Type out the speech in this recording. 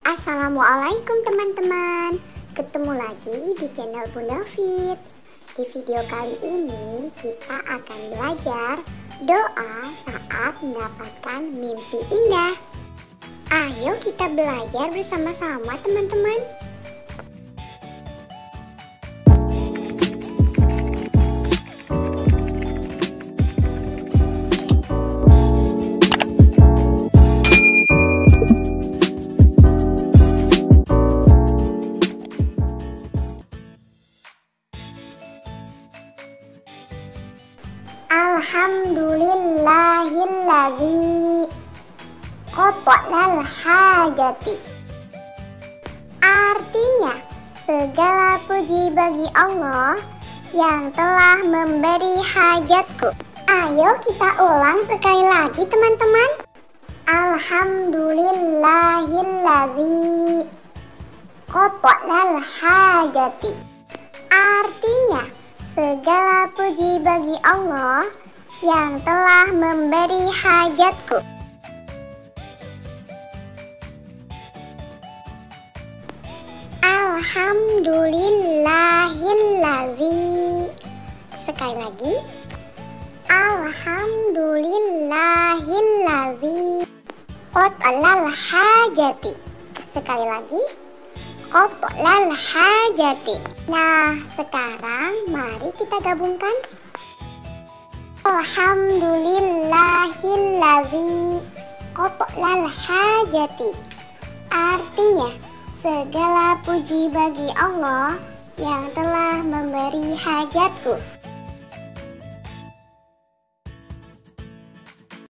Assalamualaikum teman-teman. Ketemu lagi di channel Bunda Fit. Di video kali ini kita akan belajar doa saat mendapatkan mimpi indah. Ayo kita belajar bersama-sama teman-teman. Alhamdulillahilladzi qadal hajati. Artinya, segala puji bagi Allah yang telah memberi hajatku. Ayo kita ulang sekali lagi teman-teman. Alhamdulillahilladzi qadal hajati. Artinya, segala puji bagi Allah yang telah memberi hajatku. Alhamdulillahilladzi. Sekali lagi. Alhamdulillahilladzi qadal hajati. Sekali lagi. Qadal hajati. Nah, sekarang mari kita gabungkan. Alhamdulillahilladzi qadal hajati. Artinya, segala puji bagi Allah yang telah memberi hajatku.